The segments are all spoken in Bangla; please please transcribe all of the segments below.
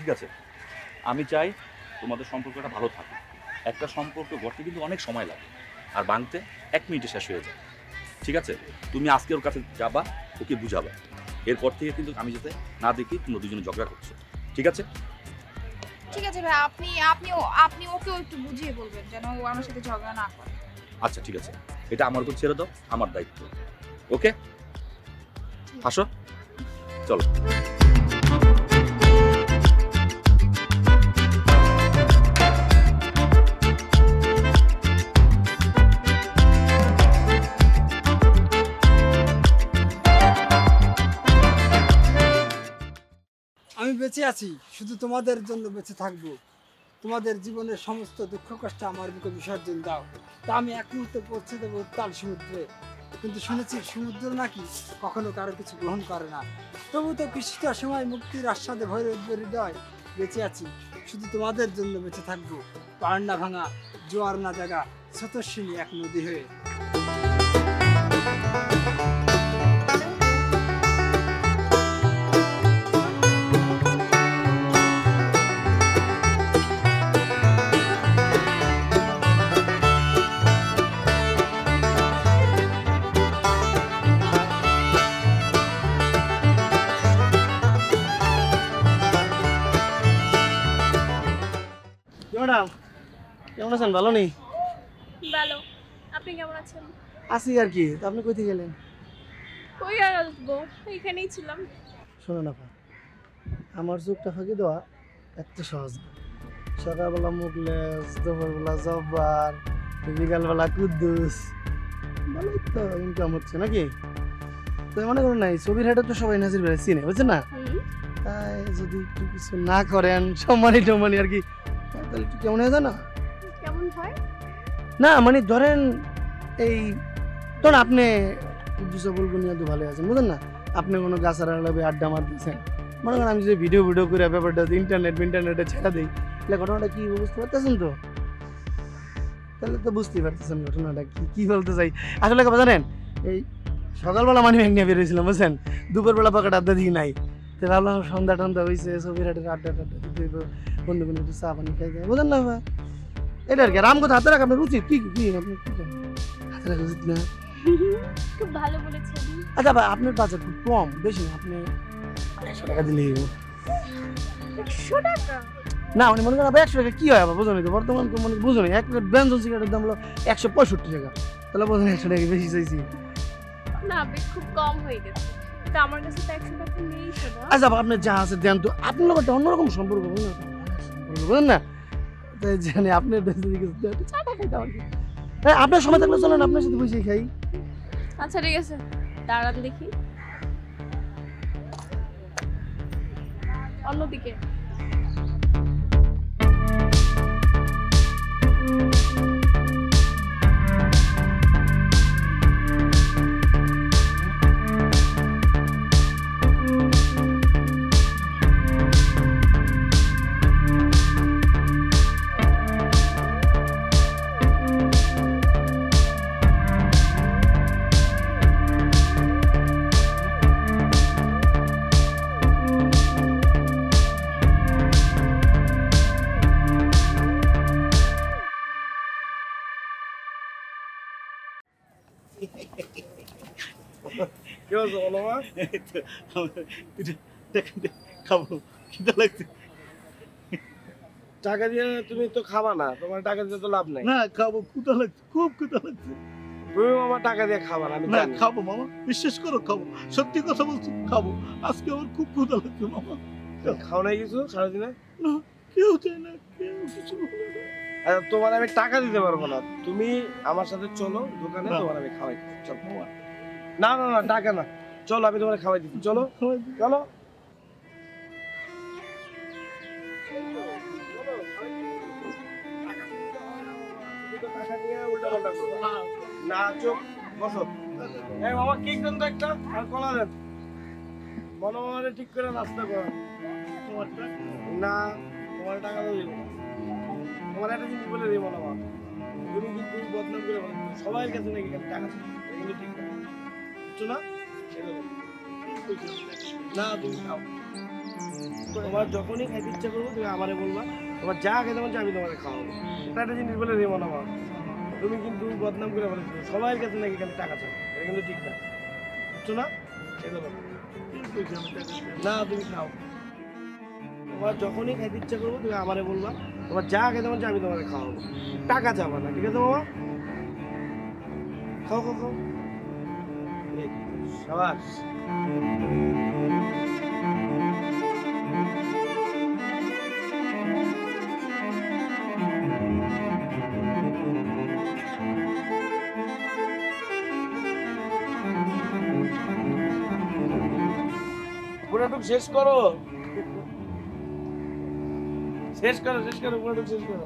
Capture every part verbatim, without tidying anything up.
ঠিক আছে, আমি চাই তোমাদের সম্পর্কটা ভালো থাকে। একটা সম্পর্ক গড়তে কিন্তু অনেক সময় লাগে, আর ভাঙতে এক মিনিটে শেষ হয়ে যায়। ঠিক আছে, তুমি আজকে ওর কাছে যাবা, ওকে বুঝাবা। এরপর থেকে কিন্তু আমি যাতে না দেখি তোমরা দুজনে ঝগড়া করছো। ঠিক আছে? ঠিক আছে ভাই, আপনি আপনি আপনি ওকেও একটু বুঝিয়ে বলবেন যেন ও আমার সাথে ঝগড়া না করে। আচ্ছা ঠিক আছে, এটা আমার উপর ছেড়ে দাও, আমার দায়িত্ব। ওকে, আসো, চলো। আমি বেঁচে আছি শুধু তোমাদের জন্য বেঁচে থাকবো। তোমাদের জীবনের সমস্ত দুঃখ কষ্ট আমার বুকে বিসর্জন দাও, তা আমি এক মুহূর্তে পৌঁছে দেবো উত্তাল সমুদ্রে। কিন্তু শুনেছি সমুদ্র নাকি কখনো কারো কিছু গ্রহণ করে না। তবু তো কিছুটা সময় মুক্তির আস্বাদে ভরে উঠবে হৃদয়। বেঁচে আছি শুধু তোমাদের জন্য বেঁচে থাকবো, পাহাড় না ভাঙা, জোয়ার না জাগা, স্রোতস্বিনী এক নদী হয়ে। ম্যাডাম কেমন আছেন? ভালো নেই? ভালো, আপনি কেমন আছেন? আছি আর কি। তা আপনি কোথায় গেলেন? কই আর আসবো, এখানেই ছিলাম। শোনো নাফা, আমার চোখটা ফাঁকি দেওয়া এত সহজ না। সকালবেলা মুখলেস, দুপুরবেলা জব্বার, বিকালবেলা কুদ্দুস, ভালোই তো ইনকাম হচ্ছে নাকি? তো মনে করুন নাই ছবির হাটে তো সবাই নাজির বেড়ে চিনে, বুঝছেন না? তাই যদি একটু কিছু না করেন, সম্মানী টম্মানি আর কি, তাহলে একটু কেমন হয়ে যায় না? কেমন হয় না মানে ধরেন এই ধরুন আপনি দুশো বলবো নিয়ে তো ভালো আছেন, বুঝলেন না? আপনি কোনো গাছার লাগবে আড্ডা মারতেছেন, মনে করেন আমি যদি ভিডিও ভিডিও করে ব্যাপারটা ইন্টারনেট ইন্টারনেটে ছেড়ে দিই, তাহলে ঘটনাটা কি বুঝতে পারতেছেন তো? তাহলে তো বুঝতেই পারতেছেন ঘটনাটা কি কি বলতে চাই। আসলে কথা জানেন, এই সকালবেলা মানি ব্যাগ নিয়ে বেরিয়েছিলাম, বুঝছেন? দুপুরবেলা পকেট আড্ডা দিই নাই, তো ভাবলাম সন্ধ্যা টন্ধা হয়েছে, ছবির হাটের আড্ডা টাড্ডা দিতে হইব, বন্ধু বন্ধু একটু চা পানি খাই যায়, বুঝলেন না? এটা আর কি রাম কথা হাতে রাখা আপনার উচিত। কি কি আপনি কি হাতে রাখা উচিত না? খুব ভালো বলেছেন। আচ্ছা ভাই, আপনার বাজেট খুব কম, বেশি না, আপনি একশো টাকা দিলেই একশো টাকা? না মানে মনে করেন একশো টাকা কি হয় আবার বুঝুন তো, বর্তমান তো মানে বুঝুন এক প্লেট ব্যঞ্জন সিগারেটের দাম হলো একশো পঁয়ষট্টি টাকা, তাহলে বোঝেন একশো টাকা বেশি চাইছি না, বেশ খুব কম হয়ে গেছে। তো আমার কাছে তো একশো টাকা নেই। আচ্ছা আপনি যা আছে দেন তো, আপনার লোক একটা অন্যরকম সম্পর্ক, বুঝলেন বুঝলেন না? তাই জানি আপনার চাটা খাইতে আমার কি আপনার সময় থাকলে চলেন আপনার সাথে বসে খাই। আচ্ছা ঠিক আছে, দাঁড়ান দেখি অন্যদিকে। টাকা দিয়ে তুমি তো খাবা না, তোমার টাকা দিয়ে তো লাভ নাই। না খাবো, ক্ষুধা লাগছে, খুব ক্ষুধা লাগছে। তুমি মামা টাকা দিয়ে খাবা না, আমি না জানি। খাবো মামা, বিশ্বাস করো খাবো, সত্যি কথা বলছি খাবো। আজকে আমার খুব ক্ষুধা লাগছে মামা। খাও নাই কিছু সারাদিনে? না কেউ চায় না, কেউ কিছু বলে না। আচ্ছা তোমার আমি টাকা দিতে পারবো না, তুমি আমার সাথে চলো দোকানে, তোমার আমি খাওয়াই দিচ্ছি। চলো। না না না টাকা না, চলো আমি তোমার খাওয়াই দিচ্ছি। চলো চলো। না চোখ বসো। এই মামা কেক দেন তো একটা, আর কলা দেন। মনে মনে ঠিক করে নাস্তা করো। না তোমার টাকা তো দিব, তোমার একটা জিনিস বলে দিই মনে মা, তুমি কিন্তু বদনাম করে সবাই কাছে নাকি টাকা এগুলো ঠিক না, বুঝছো না? না তুমি খাও। তোমার যখনই খাইতে ইচ্ছা করবো তুমি আমারে বলবা, তোমার যা খেতে মন চায় আমি তোমাকে খাওয়াবো। এটা একটা জিনিস বলে রেমো না, তুমি কিন্তু বদনাম করে বলে সবার কাছে নাকি এখানে টাকা চাও, এটা কিন্তু ঠিক না, বুঝছো না? না তুমি খাও, তোমার যখনই খাইতে ইচ্ছা করবো তুমি আমারে বলবা, তোমার যা খেতে মন চায় আমি তোমাকে খাওয়াবো, টাকা চাবো না, ঠিক আছে বাবা? খাও খাও খাও, সাবাস। পুরাটুক শেষ করো, শেষ করো শেষ করো পুরাটুক শেষ করো।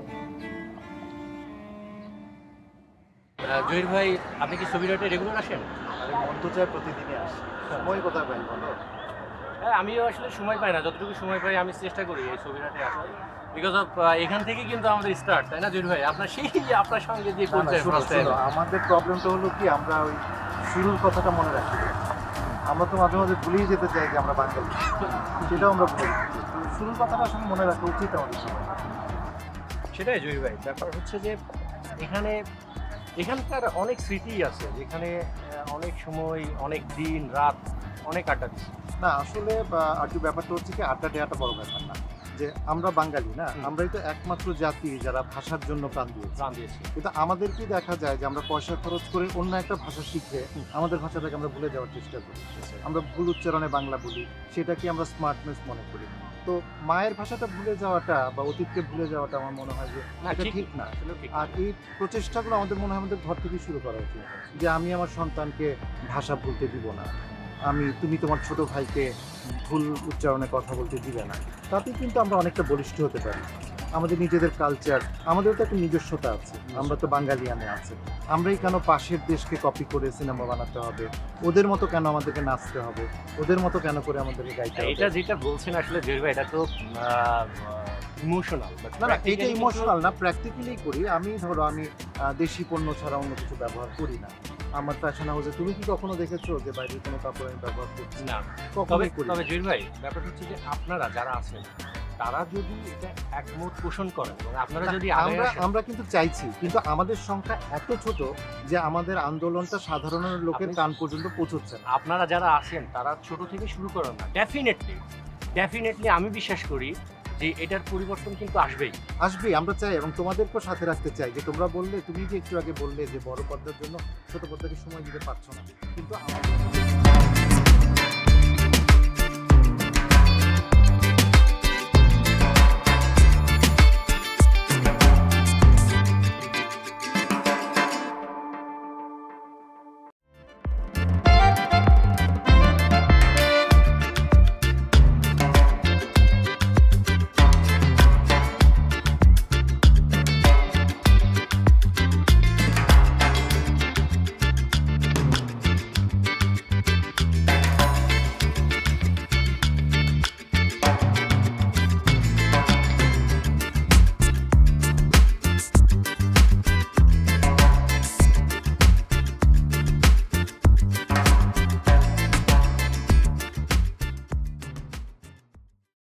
জহির ভাই, আপনি কি ছবি রাইটে রেগুলার আসেন? আরে মন তো চায় প্রতিদিনই আসে, সময় কোথায় পাই বলো? হ্যাঁ, আমিও আসলে সময় পাই না, যতটুকু সময় পাই আমি চেষ্টা করি এই ছবি রাইটে আসার, বিকজ অফ এখান থেকে কিন্তু আমাদের স্টার্ট, তাই না জহির ভাই? আপনার সেই আপনার সঙ্গে যে আমাদের প্রবলেমটা হলো কি, আমরা ওই শুরুর কথাটা মনে রাখি, আমরা তো মাঝে মাঝে ভুলেই যেতে চাই যে আমরা বাঙালি, সেটাও আমরা ভুলে যাচ্ছি। শুরুর কথাটা আসলে মনে রাখা উচিত আমাদের সবাই। সেটাই জহির ভাই, ব্যাপার হচ্ছে যে এখানে এখানকার অনেক স্মৃতি আছে, যেখানে অনেক সময় অনেক দিন রাত অনেক আড্ডা দিচ্ছি। না আসলে আর কি ব্যাপারটা হচ্ছে কি, আড্ডা দেওয়াটা বড় ব্যাপার না, যে আমরা বাঙালি না, আমরাই তো একমাত্র জাতি যারা ভাষার জন্য প্রাণ দিয়েছি প্রাণ দিয়েছি কিন্তু আমাদেরকে দেখা যায় যে আমরা পয়সা খরচ করে অন্য একটা ভাষা শিখে আমাদের ভাষাটাকে আমরা ভুলে যাওয়ার চেষ্টা করি। আমরা ভুল উচ্চারণে বাংলা বলি, সেটাকে আমরা স্মার্টনেস মনে করি। তো মায়ের ভাষাটা ভুলে যাওয়াটা বা অতীতকে ভুলে যাওয়াটা আমার মনে হয় যে এটা ঠিক না। আর এই প্রচেষ্টাগুলো আমাদের মনে হয় আমাদের ঘর থেকে শুরু করা উচিত, যে আমি আমার সন্তানকে ভাষা ভুলতে দিব না, আমি তুমি তোমার ছোট ভাইকে ভুল উচ্চারণে কথা বলতে দিবে না। তাতেই কিন্তু আমরা অনেকটা বলিষ্ঠ হতে পারি। আমাদের নিজেদের কালচার, আমাদের তো একটা নিজস্বতা আছে, আমরা তো বাঙালিয়ানে আছে। আমরাই কেন পাশের দেশকে কপি করে সিনেমা বানাতে হবে? ওদের মতো কেন আমাদেরকে নাচতে হবে? ওদের মতো কেন করে আমাদেরকে গাইতে হবে? এটা যেটা বলছেন আসলে জহির ভাই, এটা তো ইমোশনাল। না না, এটা ইমোশনাল না, প্র্যাকটিক্যালি করি। আমি ধরো আমি দেশি পণ্য ছাড়া অন্য কিছু ব্যবহার করি না। আমার ফ্যাশন হাউসে তুমি কি কখনো দেখেছো যে বাইরের কোনো কাপড় আমি ব্যবহার করছি? না। তবে তবে জহির ভাই, ব্যাপারটা হচ্ছে যে আপনারা যারা আছেন তারা যদি এটা একমত পোষণ করেন এবং আপনারা যদি আমরা আমরা কিন্তু চাইছি, কিন্তু আমাদের সংখ্যা এত ছোট যে আমাদের আন্দোলনটা সাধারণ লোকের কান পর্যন্ত পৌঁছচ্ছে না। আপনারা যারা আছেন তারা ছোট থেকে শুরু করেন না। ডেফিনেটলি ডেফিনেটলি আমি বিশ্বাস করি যে এটার পরিবর্তন কিন্তু আসবেই আসবেই আমরা চাই, এবং তোমাদেরকেও সাথে রাখতে চাই। যে তোমরা বললে, তুমি যে একটু আগে বললে যে বড় পর্দার জন্য ছোট পর্দাকে সময় দিতে পারছো না, কিন্তু আমাদের